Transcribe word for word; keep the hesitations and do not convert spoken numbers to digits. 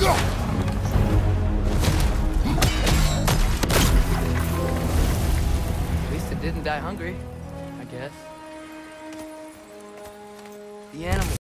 At least it didn't die hungry, I guess. The animal.